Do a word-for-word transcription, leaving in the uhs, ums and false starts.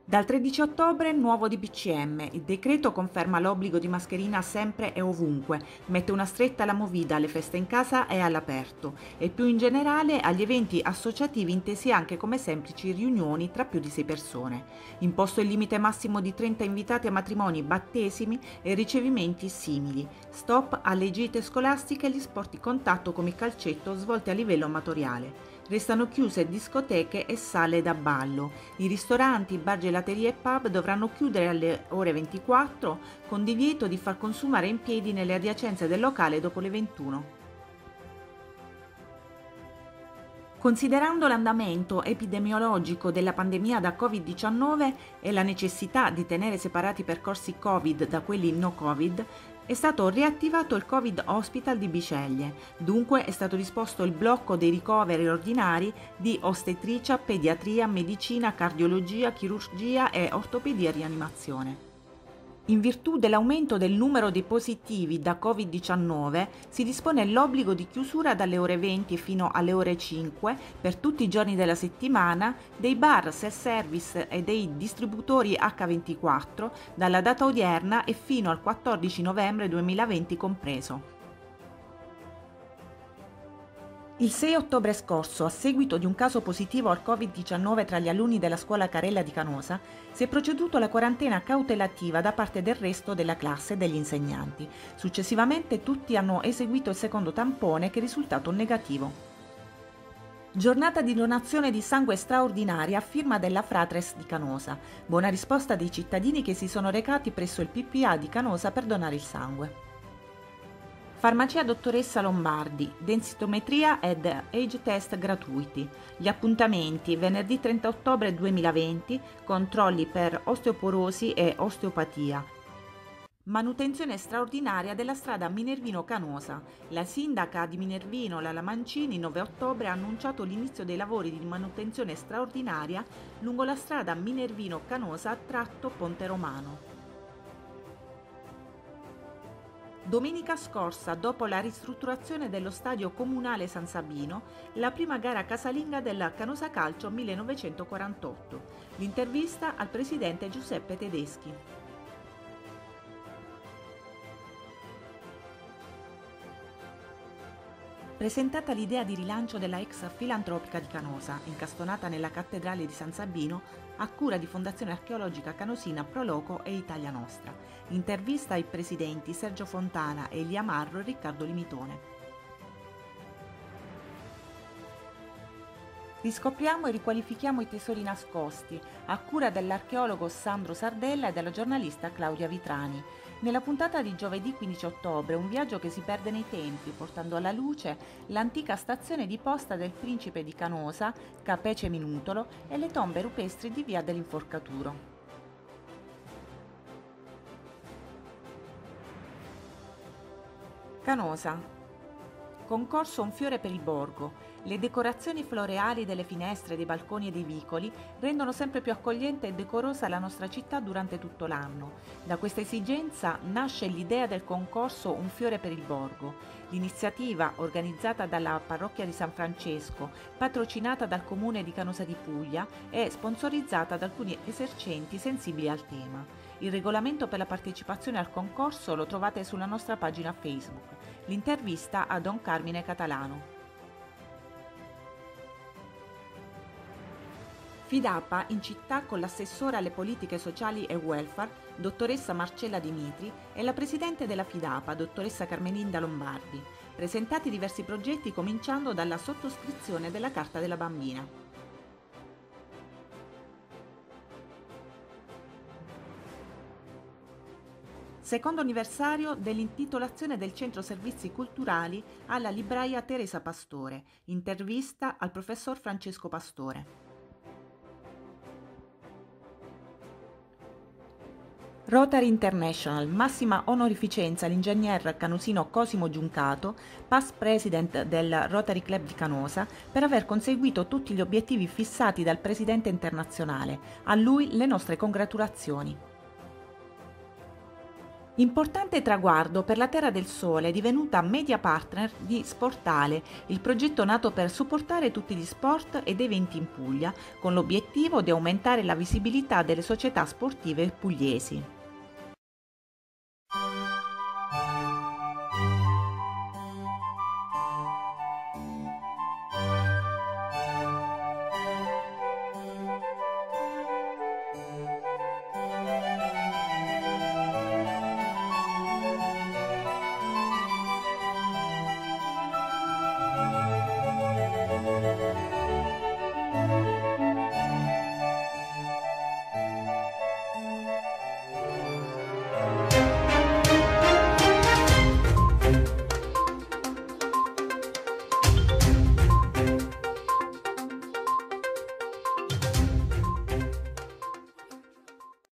Dal tredici ottobre nuovo D P C M. Il decreto conferma l'obbligo di mascherina sempre e ovunque, mette una stretta alla movida alle feste in casa e all'aperto e più in generale agli eventi associativi intesi anche come semplici riunioni tra più di sei persone. Imposto il limite massimo di trenta invitati a matrimoni, battesimi e ricevimenti simili. Stop alle gite scolastiche e gli sport di contatto come il calcetto svolti a livello amatoriale. Restano chiuse discoteche e sale da ballo. I ristoranti, bar, gelaterie e pub dovranno chiudere alle ore ventiquattro con divieto di far consumare in piedi nelle adiacenze del locale dopo le ventuno. Considerando l'andamento epidemiologico della pandemia da covid diciannove e la necessità di tenere separati i percorsi Covid da quelli no Covid, è stato riattivato il Covid Hospital di Biceglie. Dunque è stato disposto il blocco dei ricoveri ordinari di ostetricia, pediatria, medicina, cardiologia, chirurgia e ortopedia e rianimazione. In virtù dell'aumento del numero dei positivi da covid diciannove, si dispone l'obbligo di chiusura dalle ore venti fino alle ore cinque per tutti i giorni della settimana dei bar, self-service e dei distributori acca ventiquattro dalla data odierna e fino al quattordici novembre duemilaventi compreso. Il sei ottobre scorso, a seguito di un caso positivo al covid diciannove tra gli alunni della scuola Carella di Canosa, si è proceduto alla quarantena cautelativa da parte del resto della classe e degli insegnanti. Successivamente tutti hanno eseguito il secondo tampone che è risultato negativo. Giornata di donazione di sangue straordinaria a firma della Fratres di Canosa. Buona risposta dei cittadini che si sono recati presso il P P A di Canosa per donare il sangue. Farmacia Dottoressa Lombardi, densitometria ed age test gratuiti. Gli appuntamenti venerdì trenta ottobre duemilaventi, controlli per osteoporosi e osteopatia. Manutenzione straordinaria della strada Minervino-Canosa. La sindaca di Minervino, Lala Mancini, nove ottobre ha annunciato l'inizio dei lavori di manutenzione straordinaria lungo la strada Minervino-Canosa tratto Ponte Romano. Domenica scorsa, dopo la ristrutturazione dello stadio comunale San Sabino, la prima gara casalinga del Canosa Calcio millenovecentoquarantotto. L'intervista al presidente Giuseppe Tedeschi. Presentata l'idea di rilancio della ex filantropica di Canosa, incastonata nella cattedrale di San Sabino, a cura di Fondazione Archeologica Canosina Proloco e Italia Nostra. Intervista ai presidenti Sergio Fontana, Elia Marro e Riccardo Limitone. Riscopriamo e riqualifichiamo i tesori nascosti, a cura dell'archeologo Sandro Sardella e della giornalista Claudia Vitrani. Nella puntata di giovedì quindici ottobre, un viaggio che si perde nei tempi, portando alla luce l'antica stazione di posta del Principe di Canosa, Capece Minutolo e le tombe rupestri di Via dell'Inforcaturo. Canosa. Concorso Un fiore per il borgo. Le decorazioni floreali delle finestre, dei balconi e dei vicoli rendono sempre più accogliente e decorosa la nostra città durante tutto l'anno. Da questa esigenza nasce l'idea del concorso Un fiore per il borgo. L'iniziativa, organizzata dalla Parrocchia di San Francesco, patrocinata dal Comune di Canosa di Puglia e sponsorizzata da alcuni esercenti sensibili al tema. Il regolamento per la partecipazione al concorso lo trovate sulla nostra pagina Facebook. L'intervista a Don Carmine Catalano. Fidapa in città con l'assessora alle politiche sociali e welfare, dottoressa Marcella Dimitri, e la presidente della Fidapa, dottoressa Carmelinda Lombardi. Presentati diversi progetti cominciando dalla sottoscrizione della Carta della Bambina. Secondo anniversario dell'intitolazione del Centro Servizi Culturali alla libraia Teresa Pastore. Intervista al professor Francesco Pastore. Rotary International, massima onorificenza all'ingegner canosino Cosimo Giuncato, past president del Rotary Club di Canosa, per aver conseguito tutti gli obiettivi fissati dal presidente internazionale. A lui le nostre congratulazioni. Importante traguardo per la Terra del Sole, divenuta media partner di Sportale, il progetto nato per supportare tutti gli sport ed eventi in Puglia, con l'obiettivo di aumentare la visibilità delle società sportive pugliesi.